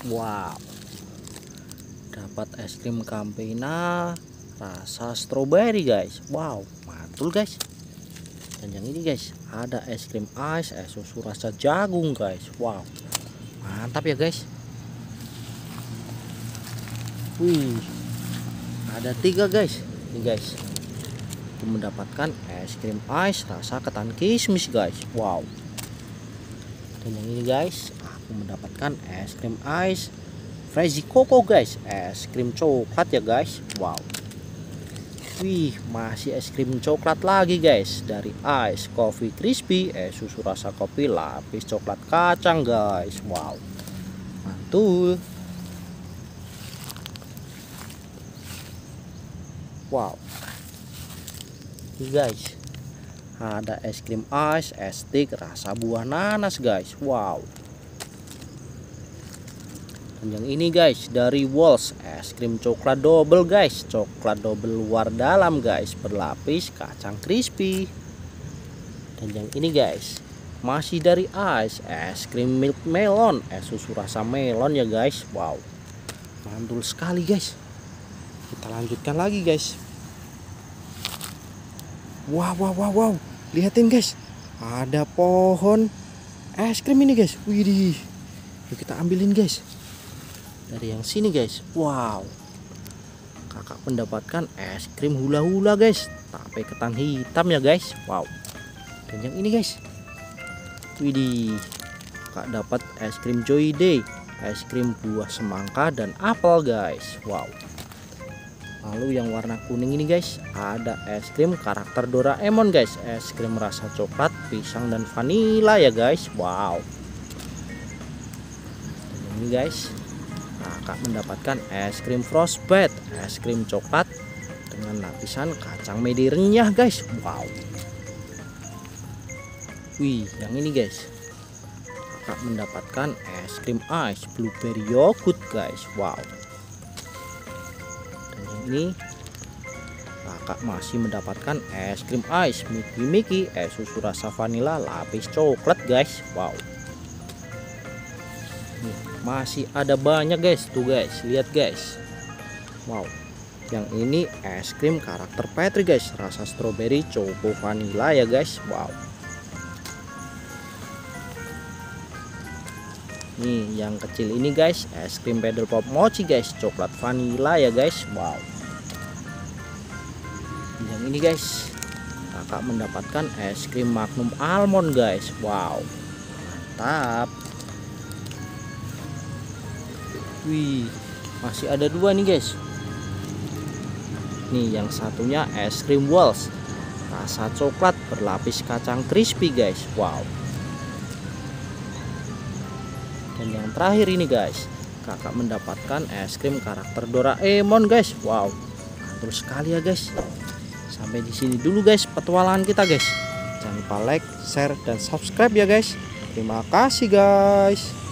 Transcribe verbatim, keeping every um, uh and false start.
Wow, dapat es krim Campina rasa stroberi guys. Wow, mantul guys. Dan yang ini guys, ada es krim ice es susu rasa jagung guys. Wow, mantap ya guys. Wih, ada tiga guys. Ini guys, aku mendapatkan es krim ice rasa ketan kismis guys. Wow. Dan yang ini guys, aku mendapatkan es krim ice Frizzy Coco guys, es krim coklat ya guys. Wow. Wih, masih es krim coklat lagi guys, dari Ice Coffee Crispy, es susu rasa kopi lapis coklat kacang guys. Wow, mantul. Wow, ini guys, ada es krim ice es stick rasa buah nanas guys. Wow. Dan yang ini guys, dari Walls, es krim coklat double guys, coklat double luar dalam guys, berlapis kacang crispy. Dan yang ini guys, masih dari Ice, es krim milk melon, es susu rasa melon ya guys. Wow, mantul sekali guys. Kita lanjutkan lagi guys. Wow wow wow wow, lihatin guys, ada pohon es krim ini guys. Widih, yuk kita ambilin guys. Dari yang sini guys. Wow, kakak mendapatkan es krim hula-hula guys, tape ketan hitam ya guys. Wow. Dan yang ini guys, widih, kakak dapat es krim Joy Day, es krim buah semangka dan apel guys. Wow. Lalu yang warna kuning ini guys, ada es krim karakter Doraemon guys, es krim rasa coklat, pisang dan vanila ya guys. Wow. Dan ini guys, kakak mendapatkan es krim Frostbite, es krim coklat dengan lapisan kacang mede renyah guys. Wow. Wih, yang ini guys, kakak mendapatkan es krim ice blueberry yogurt guys. Wow. Dan yang ini, kakak masih mendapatkan es krim ice Mickey Mickey, es susu rasa vanila lapis coklat guys. Wow. Masih ada banyak guys, tuh guys, lihat guys. Wow, yang ini es krim karakter Patrick guys, rasa strawberry choco vanilla ya guys. Wow. Nih yang kecil ini guys, es krim Pedal Pop Mochi guys, coklat vanilla ya guys. Wow. Yang ini guys, kakak mendapatkan es krim Magnum almond guys. Wow, mantap. Wih, masih ada dua nih guys. Nih yang satunya es krim Walls, rasa coklat berlapis kacang crispy guys. Wow. Dan yang terakhir ini guys, kakak mendapatkan es krim karakter Doraemon guys. Wow, mantul sekali ya guys. Sampai di sini dulu guys petualangan kita guys. Jangan lupa like, share dan subscribe ya guys. Terima kasih guys.